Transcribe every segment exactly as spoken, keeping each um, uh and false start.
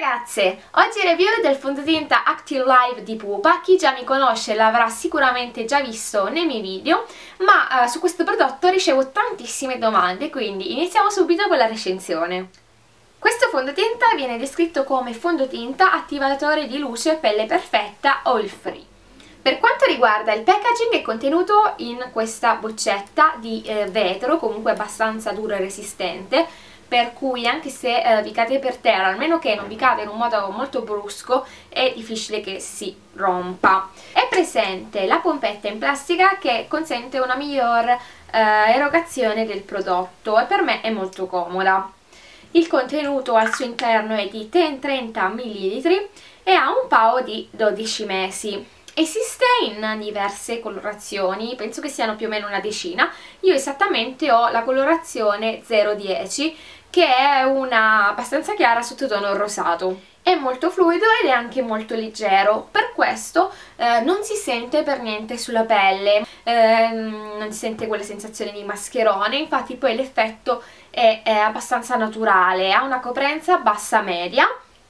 ragazze, oggi review del fondotinta Active Live di Pupa. Chi già mi conosce l'avrà sicuramente già visto nei miei video, ma uh, su questo prodotto ricevo tantissime domande, quindi iniziamo subito con la recensione. Questo fondotinta viene descritto come fondotinta attivatore di luce pelle perfetta oil free. Per quanto riguarda il packaging, è contenuto in questa boccetta di eh, vetro, comunque abbastanza duro e resistente, per cui anche se eh, vi cade per terra, almeno che non vi cade in un modo molto brusco, è difficile che si rompa. È presente la pompetta in plastica che consente una miglior eh, erogazione del prodotto e per me è molto comoda. Il contenuto al suo interno è di trenta millilitri e ha un P A O di dodici mesi. Esiste in diverse colorazioni, penso che siano più o meno una decina. Io esattamente ho la colorazione zero dieci, che è una abbastanza chiara sottotono rosato. È molto fluido ed è anche molto leggero, per questo eh, non si sente per niente sulla pelle, eh, non si sente quella sensazione di mascherone, infatti poi l'effetto è, è abbastanza naturale, ha una coprenza bassa-media.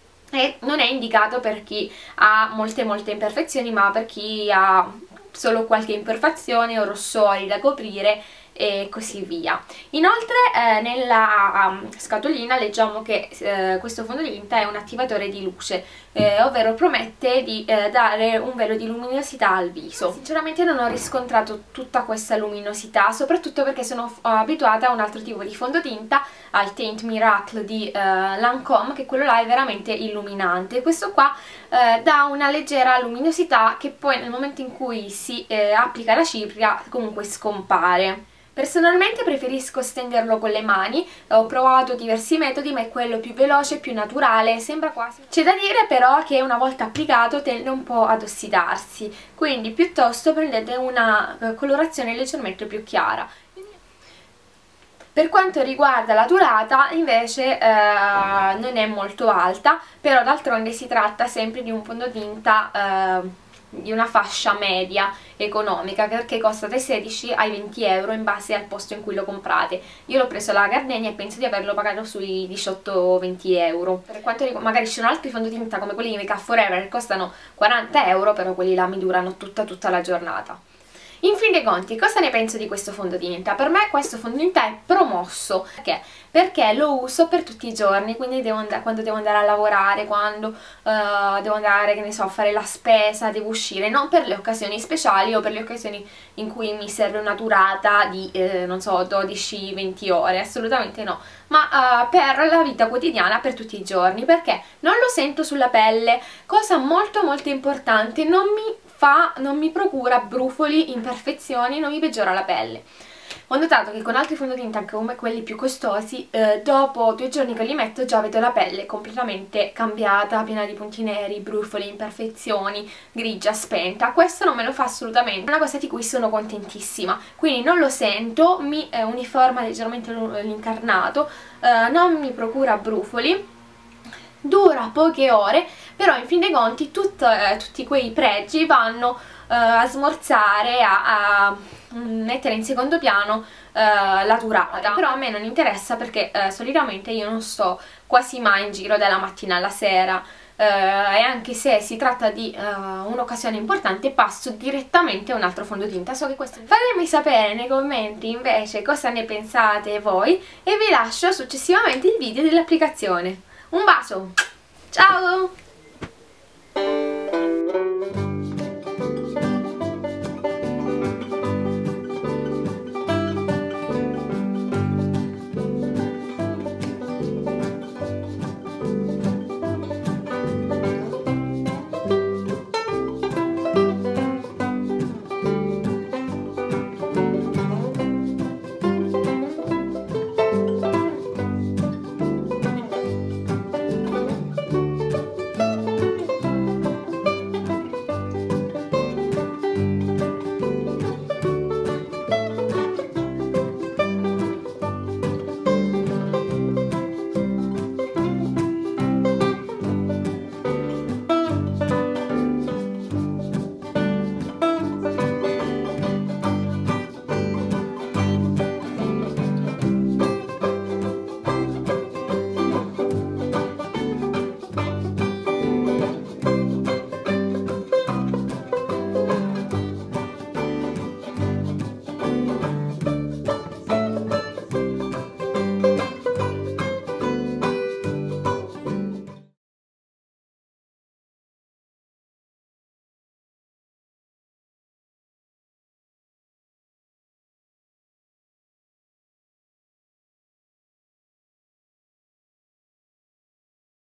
E non è indicato per chi ha molte molte imperfezioni, ma per chi ha solo qualche imperfezione o rossori da coprire e così via. Inoltre eh, nella um, scatolina leggiamo che eh, questo fondotinta è un attivatore di luce, eh, ovvero promette di eh, dare un velo di luminosità al viso. Sinceramente non ho riscontrato tutta questa luminosità, soprattutto perché sono abituata a un altro tipo di fondotinta, al Tint Miracle di eh, Lancome, che quello là è veramente illuminante. Questo qua eh, dà una leggera luminosità che poi nel momento in cui si eh, applica la cipria comunque scompare. Personalmente preferisco stenderlo con le mani, ho provato diversi metodi ma è quello più veloce, più naturale, sembra quasi. C'è da dire però che una volta applicato tende un po' ad ossidarsi, quindi piuttosto prendete una colorazione leggermente più chiara. Per quanto riguarda la durata invece eh, non è molto alta, però d'altronde si tratta sempre di un fondotinta eh, di una fascia media economica, perché costa dai sedici ai venti euro in base al posto in cui lo comprate. Io l'ho preso alla Gardenia e penso di averlo pagato sui diciotto venti euro. Per quanto riguarda, magari ci sono altri fondotinta come quelli di Make Up For Ever che costano quaranta euro, però quelli là mi durano tutta tutta la giornata. In fin dei conti, cosa ne penso di questo fondotinta? Per me questo fondotinta è promosso. Perché? Perché lo uso per tutti i giorni, quindi devo andare, quando devo andare a lavorare, quando uh, devo andare, che ne so, a fare la spesa, devo uscire, non per le occasioni speciali o per le occasioni in cui mi serve una durata di, eh, non so, dodici venti ore, assolutamente no, ma uh, per la vita quotidiana, per tutti i giorni, perché non lo sento sulla pelle, cosa molto molto importante, non mi fa, non mi procura brufoli, imperfezioni, non mi peggiora la pelle. Ho notato che con altri fondotinta, anche come quelli più costosi, eh, dopo due giorni che li metto già vedo la pelle completamente cambiata, piena di punti neri, brufoli, imperfezioni, grigia, spenta. Questo non me lo fa assolutamente, è una cosa di cui sono contentissima, quindi non lo sento, mi eh, uniforma leggermente l'incarnato, eh, non mi procura brufoli, dura poche ore, però in fin dei conti tutto, eh, tutti quei pregi vanno eh, a smorzare, a, a mettere in secondo piano eh, la durata. Però a me non interessa perché eh, solitamente io non sto quasi mai in giro dalla mattina alla sera, eh, e anche se si tratta di eh, un'occasione importante passo direttamente a un altro fondotinta. So che questo... Fatemi sapere nei commenti invece cosa ne pensate voi e vi lascio successivamente il video dell'applicazione. Un bacio, ciao!